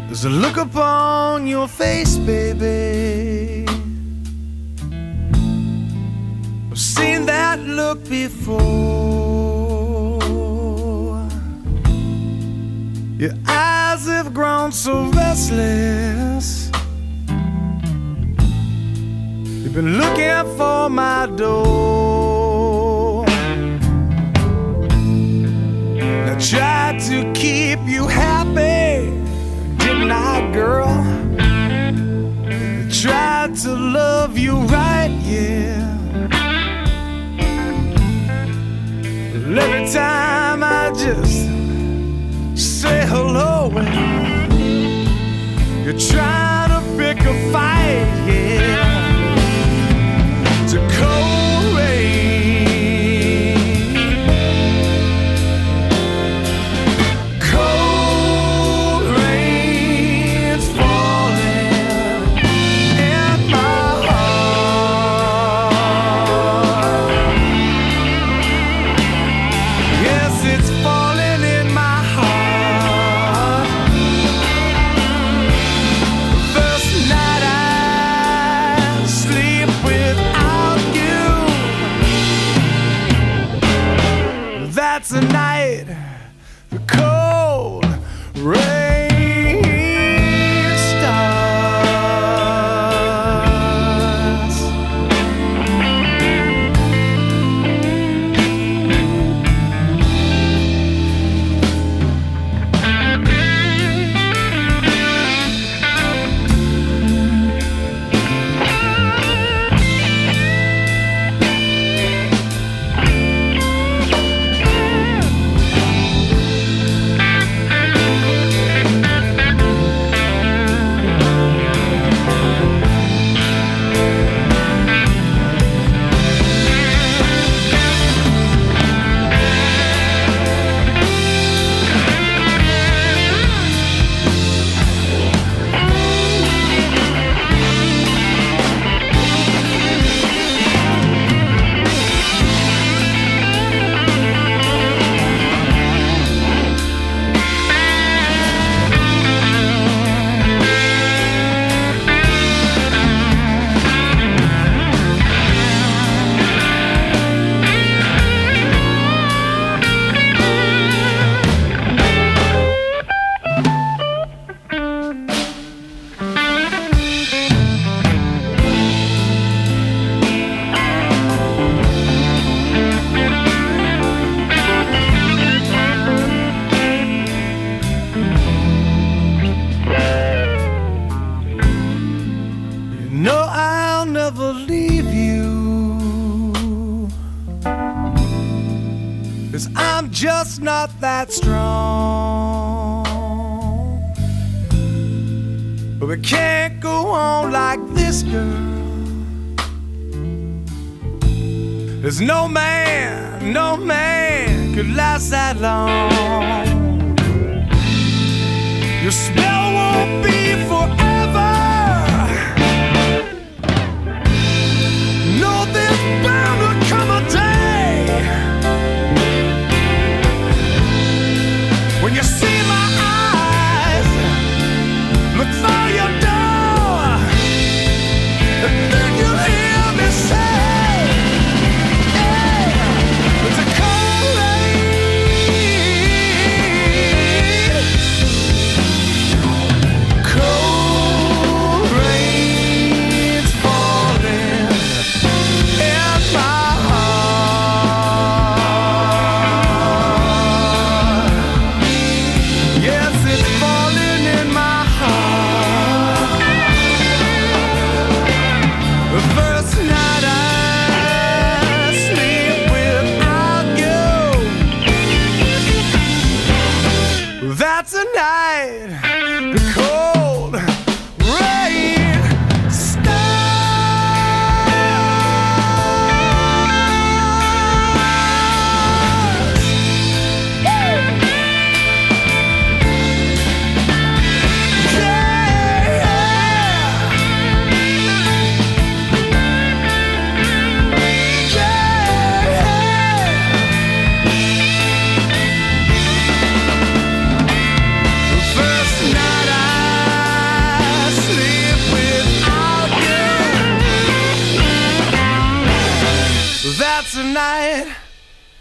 There's a look upon your face, baby. I've seen that look before. Your eyes have grown so restless. You've been looking for my door. I tried to keep you happy, didn't I, girl? I tried to love you right, yeah. But every time I just say hello, you're trying to pick a fight, yeah. It's a cold rain, cold rain's falling in my heart. Yes, it's falling in my heart. The first night I sleep without you, that's a night the cold rain starts. No, I'll never leave you, 'cause I'm just not that strong. But we can't go on like this, girl. There's no man could last that long. Your spell won't be forever. No, there's bound to come a day when you see my eyes look for your door, and then you'll hear me say, hey, it's a cold rain.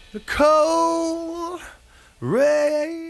the cold rain.